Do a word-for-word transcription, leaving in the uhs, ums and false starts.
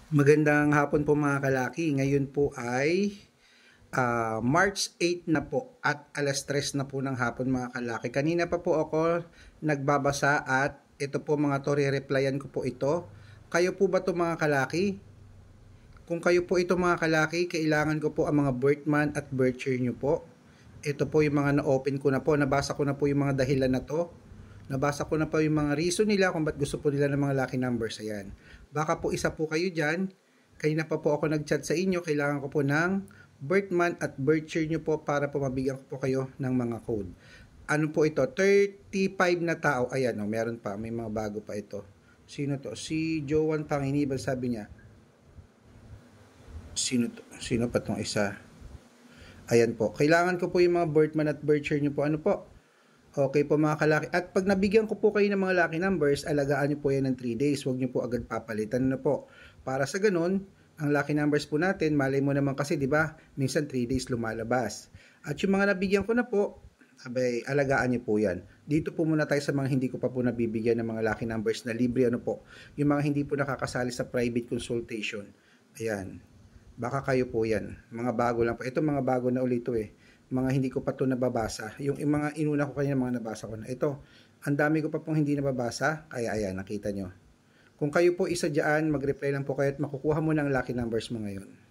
Magandang hapon po mga kalaki. Ngayon po ay ah, March eight na po at alas tres na po ng hapon mga kalaki. Kanina pa po ako nagbabasa at ito po mga to, re-replyan ko po ito. Kayo po ba to mga kalaki? Kung kayo po ito mga kalaki, kailangan ko po ang mga birth month at birth year nyo po. Ito po yung mga na-open ko na po. Nabasa ko na po yung mga dahilan na to. Nabasa ko na po yung mga reason nila kung ba't gusto po nila ng mga lucky numbers. Ayan. Baka po isa po kayo dyan. Kanina pa po ako nag-chat sa inyo. Kailangan ko po ng birth month at birth year nyo po para po mabigyan ko po kayo ng mga code. Ano po ito? thirty-five na tao. Ayan, oh, meron pa. May mga bago pa ito. Sino to? Si Joan Panginibal, sabi niya. Sino to? Sino pa tong isa? Ayan po. Kailangan ko po yung mga birth month at birth year nyo po. Ano po? Okay po mga kalaki. At pag nabigyan ko po kayo ng mga lucky numbers, alagaan nyo po yan ng three days. Huwag nyo po agad papalitan na po. Para sa ganun, ang lucky numbers po natin, malay mo naman kasi, di ba, minsan three days lumalabas. At yung mga nabigyan ko na po, abay, alagaan nyo po yan. Dito po muna tayo sa mga hindi ko pa po nabibigyan ng mga lucky numbers na libre, ano po. Yung mga hindi po nakakasali sa private consultation. Ayan. Baka kayo po yan. Mga bago lang po. Ito mga bago na ulit ito eh. Mga hindi ko pa ito nababasa. Yung, yung mga inuna ko kanina, mga nabasa ko na. Ito, ang dami ko pa pong hindi nababasa. Kaya ayan, nakita nyo. Kung kayo po isa dyan, mag-reply lang po kayo at makukuha mo ng lucky numbers mo ngayon.